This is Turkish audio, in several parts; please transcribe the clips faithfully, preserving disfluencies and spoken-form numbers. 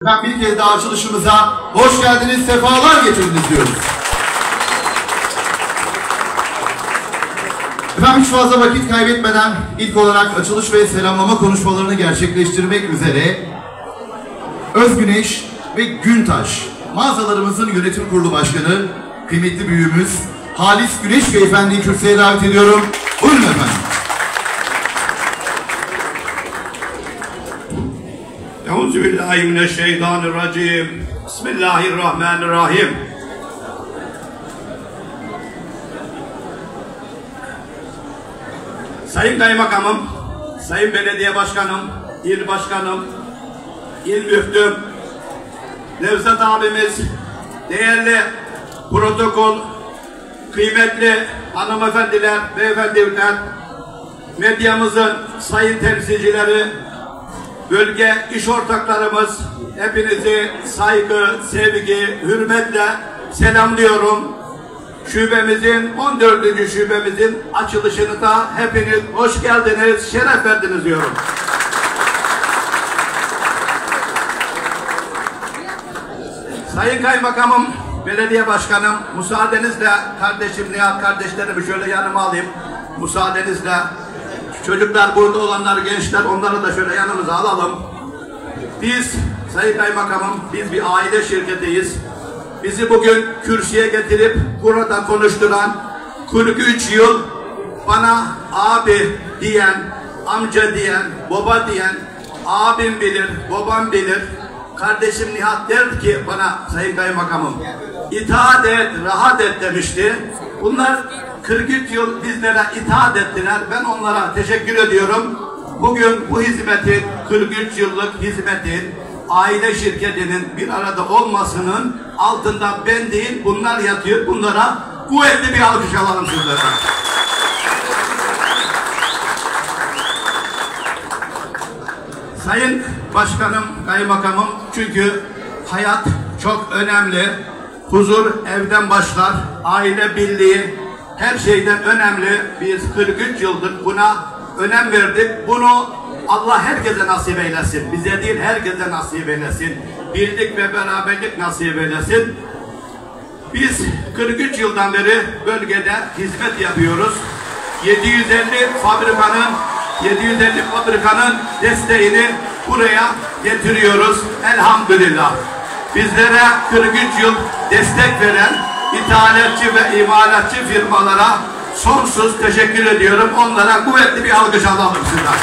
Ben bir kez daha açılışımıza hoş geldiniz, sefalar getirdiniz diyoruz. Efendim hiç fazla vakit kaybetmeden ilk olarak açılış ve selamlama konuşmalarını gerçekleştirmek üzere Özgüneş ve Güntaş mağazalarımızın yönetim kurulu başkanı, kıymetli büyüğümüz Halis Güneş Beyefendi'yi kürsüye davet ediyorum. Buyurun efendim. Euzubillahimineşşeytanirracim. Bismillahirrahmanirrahim. Sayın Kaymakamım, Sayın Belediye Başkanım, İl Başkanım, İl Müftüm, Nevzat abimiz, değerli protokol, kıymetli hanımefendiler, beyefendiler, medyamızın sayın temsilcileri, bölge iş ortaklarımız, hepinizi saygı, sevgi, hürmetle selamlıyorum. Şubemizin, on dördüncü şubemizin açılışını da hepiniz hoş geldiniz, şeref verdiniz diyorum. Sayın Kaymakamım, Belediye Başkanım, müsaadenizle kardeşim Nihat kardeşlerimi şöyle yanıma alayım. Müsaadenizle çocuklar burada olanlar, gençler, onları da şöyle yanımıza alalım. Biz, Sayın Kaymakamım, biz bir aile şirketiyiz. Bizi bugün kürsüye getirip burada konuşturan, kırk üç yıl bana abi diyen, amca diyen, baba diyen, abim bilir, babam bilir. Kardeşim Nihat derdi ki bana, Sayın Kaymakamım, itaat et, rahat et demişti. Bunlar kırk üç yıl bizlere itaat ettiler. Ben onlara teşekkür ediyorum. Bugün bu hizmetin, kırk üç yıllık hizmetin, aile şirketinin bir arada olmasının altında ben değil, bunlar yatıyor. Bunlara kuvvetli bir alkış alalım sizlere. Sayın Başkanım, Kaymakamım, çünkü hayat çok önemli. Huzur evden başlar, aile birliği her şeyden önemli. Biz kırk üç yıldır buna önem verdik. Bunu Allah herkese nasip eylesin. Bize değil, herkese nasip eylesin. Birlik ve beraberlik nasip eylesin. Biz kırk üç yıldan beri bölgede hizmet yapıyoruz. yedi yüz elli fabrikanın yedi yüz elli fabrikanın desteğini buraya getiriyoruz. Elhamdülillah. Bizlere kırk üç yıl destek veren ithalatçı ve imalatçı firmalara sonsuz teşekkür ediyorum. Onlara kuvvetli bir alkış alalım sizden.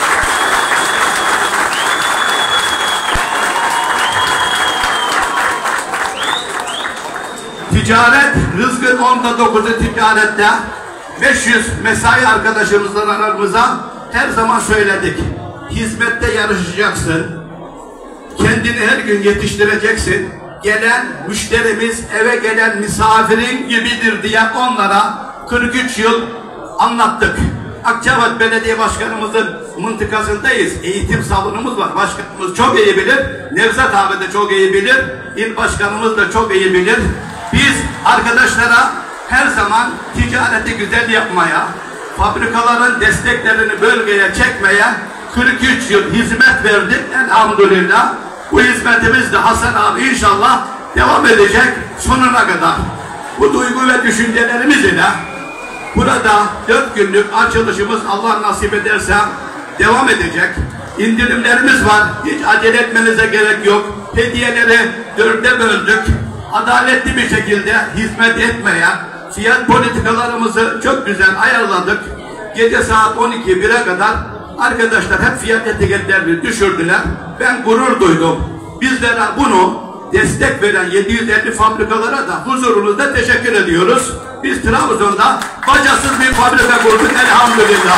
Ticaret, rızkın onda dokuzu ticarette. beş yüz mesai arkadaşımızdan aramıza her zaman söyledik. Hizmette yarışacaksın. Kendini her gün yetiştireceksin. Gelen müşterimiz eve gelen misafirin gibidir diye onlara kırk üç yıl anlattık. Akçabat Belediye Başkanımızın mıntıkasındayız. Eğitim salonumuz var. Başkanımız çok iyi bilir. Nevzat abi de çok iyi bilir. İl Başkanımız da çok iyi bilir. Biz arkadaşlara her zaman ticareti güzel yapmaya, fabrikaların desteklerini bölgeye çekmeye kırk üç yıl hizmet verdik. Elhamdülillah. Bu hizmetimiz de Hasan abi inşallah devam edecek sonuna kadar. Bu duygu ve düşüncelerimiz ile burada dört günlük açılışımız Allah nasip ederse devam edecek. İndirimlerimiz var. Hiç acele etmenize gerek yok. Hediyeleri dörde böldük. Adaletli bir şekilde hizmet etmeye, fiyat politikalarımızı çok güzel ayarladık. Gece saat on iki bire kadar arkadaşlar hep fiyat etiketlerini düşürdüler. Ben gurur duydum. Bizlere bunu destek veren yedi yüz elli fabrikalara da huzurunuzda teşekkür ediyoruz. Biz Trabzon'da bacasız bir fabrika kurduk elhamdülillah.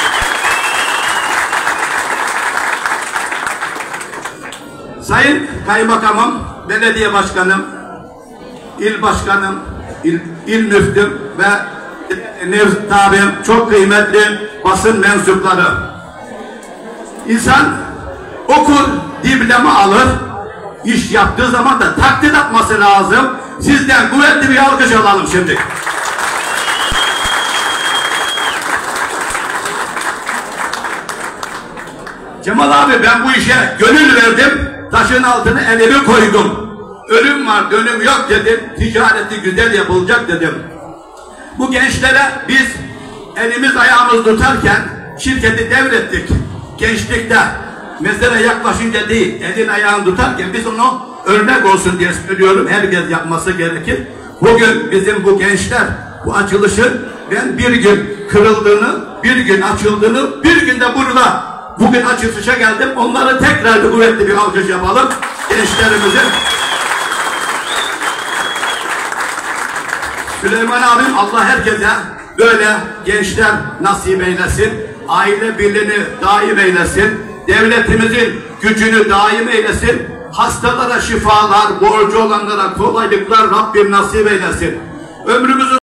Sayın Kaymakamım, Belediye Başkanım, İl Başkanım, İl, İl Müftüm ve Nevzat abim, çok kıymetli basın mensupları. İnsan okur, diploma alır, iş yaptığı zaman da takdir atması lazım. Sizden kuvvetli bir alkış alalım şimdi. Cemal abi, ben bu işe gönül verdim. taşın altına elimi koydum. Ölüm var, dönüm yok dedim. Ticareti güzel yapılacak dedim. Bu gençlere biz elimiz ayağımız tutarken şirketi devrettik. Gençlikte mesele yaklaşınca değil, elin ayağını tutarken biz onu örnek olsun diye söylüyorum. Herkes yapması gerekir. Bugün bizim bu gençler bu açılışın ben bir gün kırıldığını, bir gün açıldığını, bir günde burada bugün açılışa geldim. Onları tekrar bir kuvvetli bir alkış yapalım. Gençlerimizin. Süleyman abim Allah herkese böyle gençler nasip eylesin. Aile birliğini daim eylesin. Devletimizin gücünü daim eylesin. Hastalara şifalar, borcu olanlara kolaylıklar Rabbim nasip eylesin. Ömrümüzü